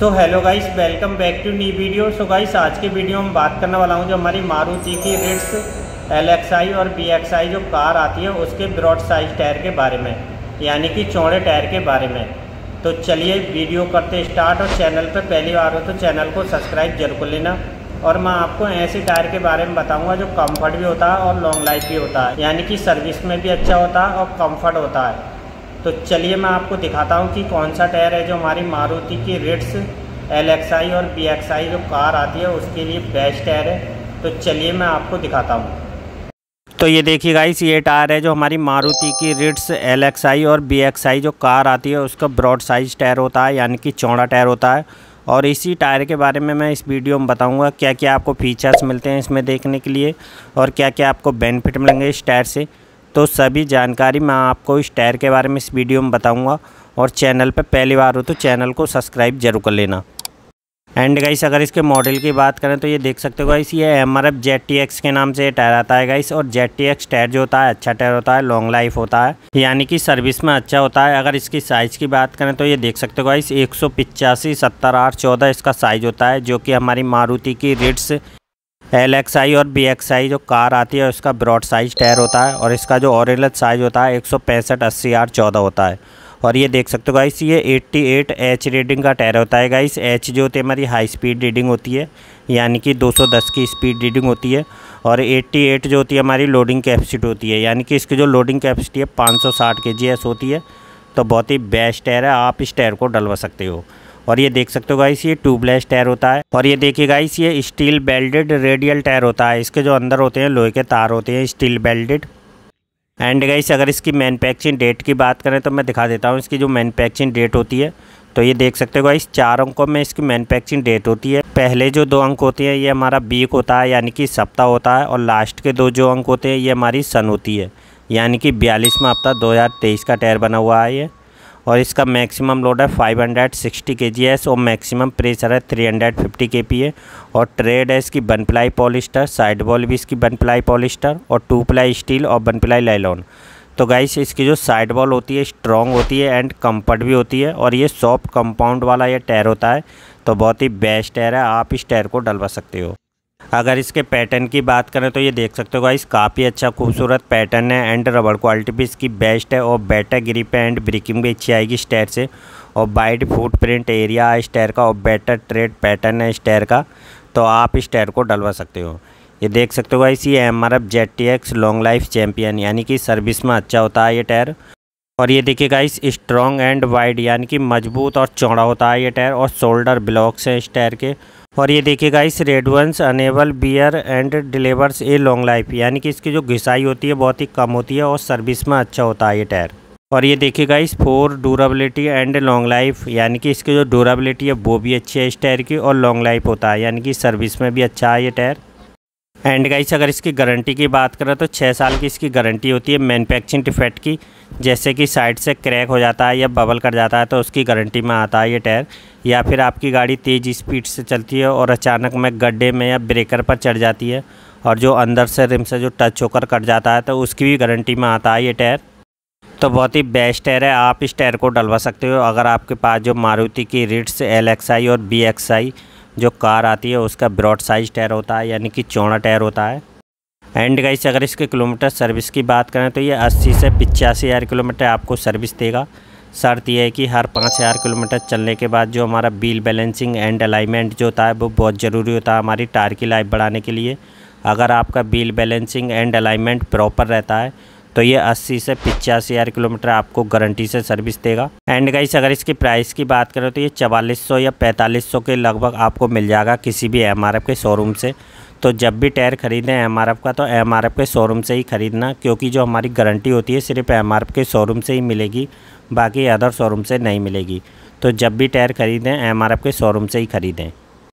Hello guys, welcome back to new video. Guys, आज के video में बात करने वाला हूं जो हमारी मारुति की रिट्स LXi और BXi जो कार आती है उसके ब्रॉड साइज टायर के बारे में, यानी कि चौड़े टायर के बारे में। तो चलिए वीडियो करते स्टार्ट। और चैनल पर पहली बार हो तो चैनल को सब्सक्राइब जरूर कर लेना। और मैं आपको ऐसे टायर के बारे में बताऊँगा जो कम्फर्ट भी होता है और लॉन्ग लाइफ भी होता है, यानी कि सर्विस में भी अच्छा होता है और कम्फर्ट होता है। तो चलिए मैं आपको दिखाता हूँ कि कौन सा टायर है जो हमारी मारुति की रिट्स LXi और BXi जो कार आती है उसके लिए बेस्ट टायर है। तो चलिए मैं आपको दिखाता हूँ। तो ये देखिए गाइस, ये टायर है जो हमारी मारुति की रिट्स LXi और BXi जो कार आती है उसका ब्रॉड साइज टायर होता है, यानी कि चौड़ा टायर होता है। और इसी टायर के बारे में मैं इस वीडियो में बताऊंगा क्या क्या आपको फीचर्स मिलते हैं इसमें देखने के लिए और क्या क्या आपको बेनिफिट मिलेंगे इस टायर से। तो सभी जानकारी मैं आपको इस टायर के बारे में इस वीडियो में बताऊंगा। और चैनल पर पहली बार हो तो चैनल को सब्सक्राइब जरूर कर लेना। एंड गाइस, अगर इसके मॉडल की बात करें तो ये देख सकते हो गाइस, ये MRF ZTX के नाम से टायर आता है गाइस। और ZTX टायर जो होता है अच्छा टायर होता है, लॉन्ग लाइफ होता है, यानी कि सर्विस में अच्छा होता है। अगर इसकी साइज़ की बात करें तो ये देख सकते हो गाइस, 185 70 8 14 इसका साइज़ होता है, जो कि हमारी मारुति की रिट्स LXi और BXi जो कार आती है उसका ब्रॉड साइज टायर होता है। और इसका जो ओरिजिनल साइज़ होता है 165 80 8 14 होता है। और ये देख सकते हो गाइस, ये 88 H रीडिंग का टायर होता है गाइस। H जो होती है हमारी हाई स्पीड रीडिंग होती है, यानी कि 210 की स्पीड रीडिंग होती है। और 88 जो होती है हमारी लोडिंग कैपेसिटी होती है, यानी कि इसकी जो लोडिंग कैपेसिटी है 560 kgs होती है। तो बहुत ही बेस्ट टायर है, आप इस टायर को डलवा सकते हो। और ये देख सकते हो गाइस, ये ट्यूबलेस टायर होता है। और ये देखिए गाइस, ये स्टील बेल्डेड रेडियल टायर होता है। इसके जो अंदर होते हैं लोहे के तार होते हैं, स्टील बेल्डेड। एंड गाइस, अगर इसकी मैन्युफैक्चरिंग डेट की बात करें तो मैं दिखा देता हूँ इसकी जो मैन्युफैक्चरिंग डेट होती है। तो ये देख सकते हो गाइस, 4 अंकों में इसकी मैन्युफैक्चरिंग डेट होती है। पहले जो 2 अंक होते हैं ये हमारा वीक होता है, यानी कि सप्ताह होता है। और लास्ट के 2 जो अंक होते हैं ये हमारी सन होती है, यानी कि 42वां हफ्ता 2023 का टायर बना हुआ है ये। और इसका मैक्सिमम लोड है 560 kgs और मैक्सिमम प्रेशर है 350 kPa। और ट्रेड है इसकी 1 प्लाई पॉलिस्टर, साइड वॉल भी इसकी 1 प्लाई पॉलिस्टर और 2 प्लाई स्टील और 1 प्लाई लाइलॉन। तो गाइस, इसकी जो साइड वॉल होती है स्ट्रॉन्ग होती है एंड कंफर्ट भी होती है। और ये सॉफ्ट कंपाउंड वाला ये टायर होता है। तो बहुत ही बेस्ट टायर है, आप इस टायर को डलवा सकते हो। अगर इसके पैटर्न की बात करें तो ये देख सकते हो गाइस, काफ़ी अच्छा खूबसूरत पैटर्न है एंड रबड़ क्वालिटी भी इसकी बेस्ट है। और बेटर ग्रिप एंड ब्रेकिंग भी अच्छी आएगी इस टायर से। और वाइड फुटप्रिंट एरिया है इस टायर का और बेटर ट्रेड पैटर्न है इस टायर का। तो आप इस टायर को डलवा सकते हो। ये देख सकते हो गाइस, ये MRF ZTX long life champion, यानी कि सर्विस में अच्छा होता है ये टायर। और ये देखिए गाइस, स्ट्रॉन्ग एंड वाइड, यानी कि मजबूत और चौड़ा होता है ये टायर। और शोल्डर ब्लॉक्स हैं इस टायर के। और ये देखिए गाइस, रेडवंस enable bear and delivers a long life, यानी कि इसकी जो घिसाई होती है बहुत ही कम होती है और सर्विस में अच्छा होता है ये टायर। और ये देखिए guys, 4 durability and long life, यानी कि इसकी जो ड्यूरेबिलिटी है वो भी अच्छी है इस टायर की। और लॉन्ग लाइफ होता है, यानी कि सर्विस में भी अच्छा है ये टायर। एंड गाइस, अगर इसकी गारंटी की बात करें तो 6 साल की इसकी गारंटी होती है मैन्युफैक्चरिंग डिफेक्ट की। जैसे कि साइड से क्रैक हो जाता है या बबल कर जाता है तो उसकी गारंटी में आता है ये टायर। या फिर आपकी गाड़ी तेज़ स्पीड से चलती है और अचानक में गड्ढे में या ब्रेकर पर चढ़ जाती है और जो अंदर से रिम से जो टच होकर कट जाता है तो उसकी भी गारंटी में आता है ये टायर। तो बहुत ही बेस्ट टायर है, आप इस टायर को डलवा सकते हो। अगर आपके पास जो मारुति की रिट्स LXi और BXi जो कार आती है उसका ब्रॉड साइज टायर होता है, यानी कि चौड़ा टायर होता है। एंड गाइस, अगर इसके किलोमीटर सर्विस की बात करें तो ये 80 से 85 हज़ार किलोमीटर आपको सर्विस देगा। शर्त यह है कि हर 5000 किलोमीटर चलने के बाद जो हमारा व्हील बैलेंसिंग एंड अलाइनमेंट जो होता है वो बहुत ज़रूरी होता है हमारी टायर की लाइफ बढ़ाने के लिए। अगर आपका wheel balancing and alignment proper रहता है तो ये 80 से 85 हज़ार किलोमीटर आपको गारंटी से सर्विस देगा। एंड गाइस, अगर इसकी प्राइस की बात करें तो ये 4400 या 4500 के लगभग आपको मिल जाएगा किसी भी MRF के शोरूम से। तो जब भी टायर खरीदें MRF का तो MRF के शोरूम से ही खरीदना, क्योंकि जो हमारी गारंटी होती है सिर्फ MRF के शोरूम से ही मिलेगी, बाकी अदर शोरूम से नहीं मिलेगी। तो जब भी टायर खरीदें MRF के शोरूम से ही खरीदें।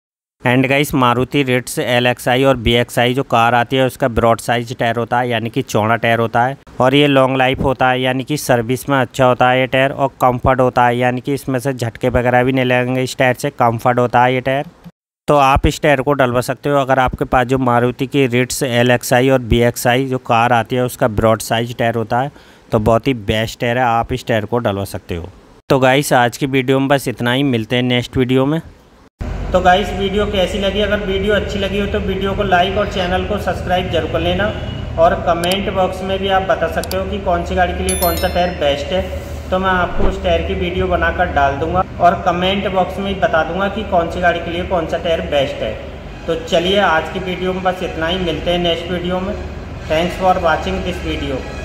And guys, Maruti Ritz LXi और BXi जो कार आती है उसका ब्रॉड साइज टायर होता है, यानी कि चौड़ा टायर होता है। और ये लॉन्ग लाइफ होता है, यानी कि सर्विस में अच्छा होता है ये टायर। और कंफर्ट होता है, यानी कि इसमें से झटके वगैरह भी नहीं लगेंगे इस टायर से, कंफर्ट होता है ये टायर। तो आप इस टायर को डलवा सकते हो। अगर आपके पास जो मारुति की रिट्स LXi और BXi जो कार आती है उसका ब्रॉड साइज टायर होता है तो बहुत ही बेस्ट टायर है, आप इस टायर को डलवा सकते हो। तो गाइस, आज की वीडियो में बस इतना ही, मिलते हैं नेक्स्ट वीडियो में। तो गाइस वीडियो कैसी लगी, अगर वीडियो अच्छी लगी हो तो वीडियो को लाइक और चैनल को सब्सक्राइब जरूर कर लेना। और कमेंट बॉक्स में भी आप बता सकते हो कि कौन सी गाड़ी के लिए कौन सा टायर बेस्ट है, तो मैं आपको उस टायर की वीडियो बनाकर डाल दूंगा और कमेंट बॉक्स में ही बता दूंगा कि कौन सी गाड़ी के लिए कौन सा टायर बेस्ट है। तो चलिए आज की वीडियो में बस इतना ही, मिलते हैं नेक्स्ट वीडियो में। Thanks for watching this video.